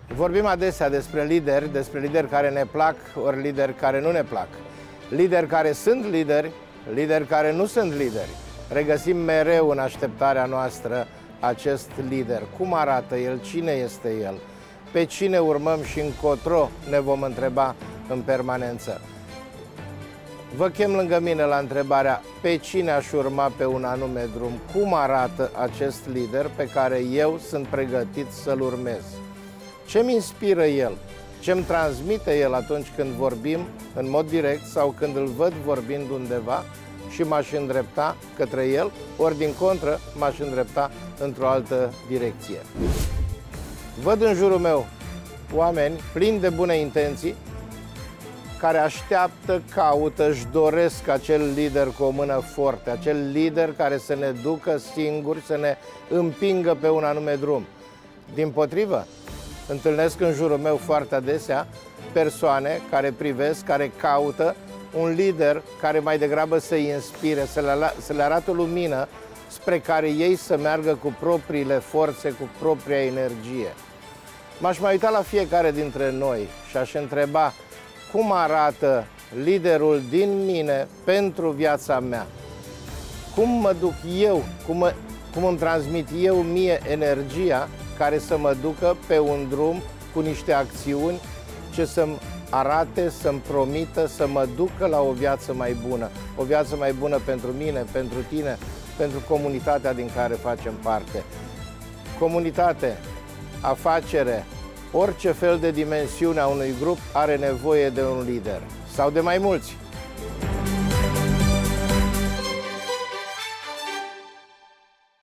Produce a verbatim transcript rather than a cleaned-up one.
Vorbim adesea despre lideri, despre lideri care ne plac, ori lideri care nu ne plac. Lideri care sunt lideri, lideri care nu sunt lideri. Regăsim mereu în așteptarea noastră acest lider. Cum arată el? Cine este el? Pe cine urmăm și încotro ne vom întreba în permanență. Vă chem lângă mine la întrebarea pe cine aș urma pe un anume drum. Cum arată acest lider pe care eu sunt pregătit să-l urmez? Ce-mi inspiră el? Ce-mi transmite el atunci când vorbim în mod direct sau când îl văd vorbind undeva și m-aș îndrepta către el, ori din contră m-aș îndrepta într-o altă direcție. Văd în jurul meu oameni plini de bune intenții care așteaptă, caută, își doresc acel lider cu o mână forte, acel lider care să ne ducă singuri, să ne împingă pe un anume drum. Dimpotrivă, întâlnesc în jurul meu foarte adesea persoane care privesc, care caută un lider care mai degrabă să-i inspire, să le, să le arate o lumină spre care ei să meargă cu propriile forțe, cu propria energie. M-aș mai uita la fiecare dintre noi și aș întreba cum arată liderul din mine pentru viața mea. Cum mă duc eu, cum, mă, cum îmi transmit eu mie energia care să mă ducă pe un drum cu niște acțiuni ce să-mi arate, să-mi promită, să mă ducă la o viață mai bună. O viață mai bună pentru mine, pentru tine, pentru comunitatea din care facem parte. Comunitate, afacere, orice fel de dimensiune a unui grup are nevoie de un lider sau de mai mulți.